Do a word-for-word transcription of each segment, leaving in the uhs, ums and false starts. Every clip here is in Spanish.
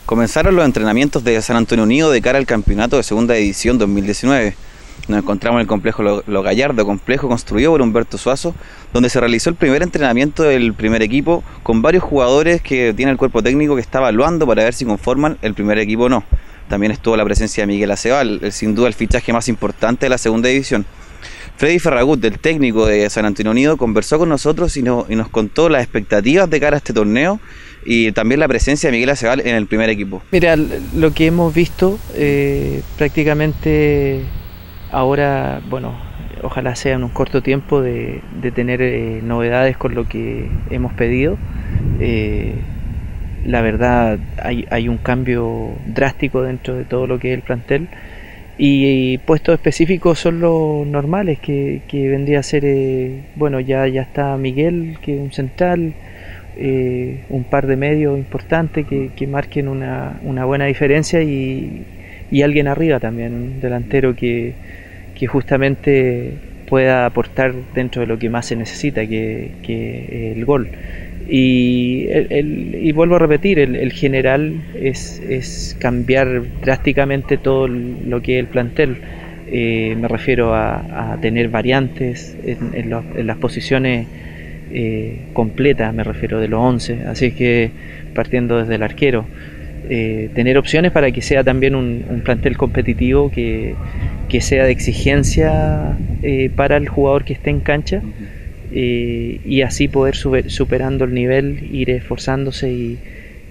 Comenzaron los entrenamientos de San Antonio Unido de cara al campeonato de segunda edición dos mil diecinueve. Nos encontramos en el complejo Lo, Lo Gallardo, complejo construido por Humberto Suazo, donde se realizó el primer entrenamiento del primer equipo con varios jugadores que tiene el cuerpo técnico que está evaluando para ver si conforman el primer equipo o no. También estuvo la presencia de Miguel Acebal, el, sin duda el fichaje más importante de la segunda división. Freddy Ferragut, del técnico de San Antonio Unido, conversó con nosotros y, no, y nos contó las expectativas de cara a este torneo y también la presencia de Miguel Acebal en el primer equipo. Mira, lo que hemos visto eh, prácticamente ahora, bueno, ojalá sea en un corto tiempo de, de tener eh, novedades con lo que hemos pedido. Eh, la verdad hay, hay un cambio drástico dentro de todo lo que es el plantel. Y, y puestos específicos son los normales, que, que vendría a ser, eh, bueno, ya, ya está Miguel, que es un central, eh, un par de medios importantes que, que marquen una, una buena diferencia y, y alguien arriba también, un delantero que, que justamente pueda aportar dentro de lo que más se necesita, que, que el gol. Y, el, el, y vuelvo a repetir, el, el general es, es cambiar drásticamente todo lo que es el plantel. Eh, me refiero a, a tener variantes en, en, los, en las posiciones eh, completas, me refiero de los once, así que partiendo desde el arquero. Eh, tener opciones para que sea también un, un plantel competitivo, que, que sea de exigencia eh, para el jugador que esté en cancha. Eh, y así poder super, superando el nivel, ir esforzándose y,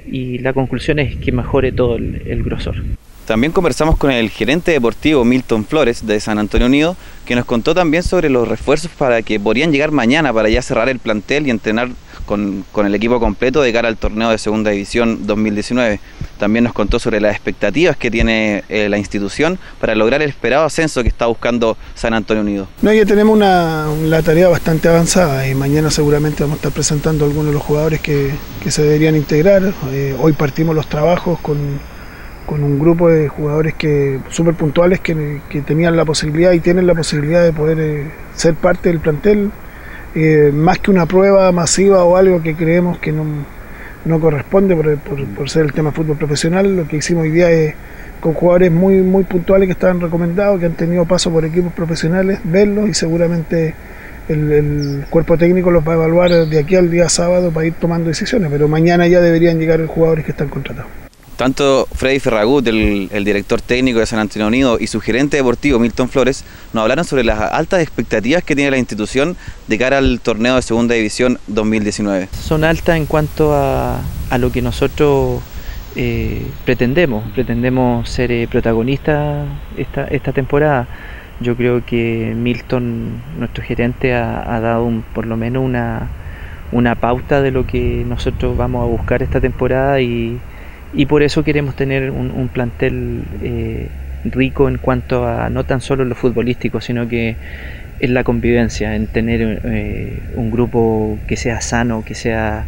y la conclusión es que mejore todo el, el grosor. También conversamos con el gerente deportivo Milton Flores de San Antonio Unido, que nos contó también sobre los refuerzos para que podrían llegar mañana para ya cerrar el plantel y entrenar con, con el equipo completo de cara al torneo de segunda división dos mil diecinueve. También nos contó sobre las expectativas que tiene eh, la institución para lograr el esperado ascenso que está buscando San Antonio Unido. No, ya tenemos una, una tarea bastante avanzada y mañana seguramente vamos a estar presentando algunos de los jugadores que, que se deberían integrar. Eh, hoy partimos los trabajos con, con un grupo de jugadores que súper puntuales que, que tenían la posibilidad y tienen la posibilidad de poder eh, ser parte del plantel. Eh, más que una prueba masiva o algo que creemos que no, no corresponde por, por, por ser el tema fútbol profesional, lo que hicimos hoy día es con jugadores muy, muy puntuales que estaban recomendados, que han tenido paso por equipos profesionales, verlos y seguramente el, el cuerpo técnico los va a evaluar de aquí al día sábado para ir tomando decisiones, pero mañana ya deberían llegar los jugadores que están contratados. Tanto Freddy Ferragut, el, el director técnico de San Antonio Unido, y su gerente deportivo Milton Flores nos hablaron sobre las altas expectativas que tiene la institución de cara al torneo de segunda división dos mil diecinueve. Son altas en cuanto a, a lo que nosotros eh, pretendemos. Pretendemos ser eh, protagonistas esta, esta temporada. Yo creo que Milton, nuestro gerente, ha, ha dado un, por lo menos una, una pauta de lo que nosotros vamos a buscar esta temporada y Y por eso queremos tener un, un plantel eh, rico en cuanto a no tan solo lo futbolístico, sino que en la convivencia, en tener eh, un grupo que sea sano, que sea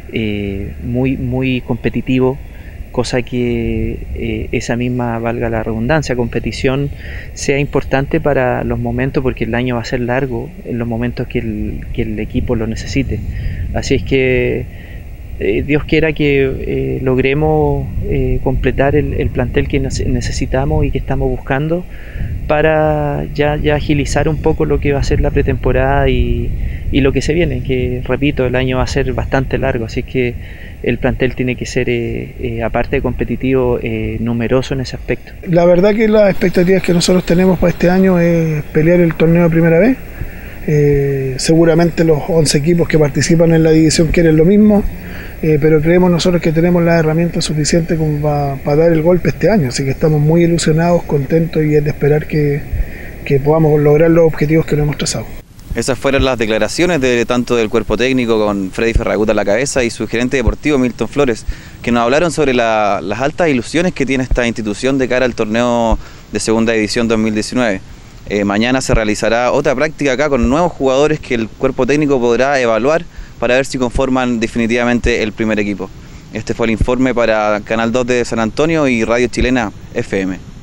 eh, muy, muy competitivo, cosa que eh, esa misma, valga la redundancia, competición sea importante para los momentos, porque el año va a ser largo, en los momentos que el, que el equipo lo necesite. Así es que Eh, Dios quiera que eh, logremos eh, completar el, el plantel que necesitamos y que estamos buscando para ya, ya agilizar un poco lo que va a ser la pretemporada y, y lo que se viene, que repito, el año va a ser bastante largo, así que el plantel tiene que ser, eh, eh, aparte de competitivo, eh, numeroso en ese aspecto. La verdad que las expectativas que nosotros tenemos para este año es pelear el torneo de primera vez. Eh, seguramente los once equipos que participan en la división quieren lo mismo, eh, pero creemos nosotros que tenemos las herramientas suficientes como para pa dar el golpe este año, así que estamos muy ilusionados, contentos y es de esperar que, que podamos lograr los objetivos que nos hemos trazado. Esas fueron las declaraciones de tanto del cuerpo técnico con Freddy Ferragut a la cabeza y su gerente deportivo Milton Flores, que nos hablaron sobre la, las altas ilusiones que tiene esta institución de cara al torneo de segunda división dos mil diecinueve. Eh, mañana se realizará otra práctica acá con nuevos jugadores que el cuerpo técnico podrá evaluar para ver si conforman definitivamente el primer equipo. Este fue el informe para Canal dos de San Antonio y Radio Chilena F M.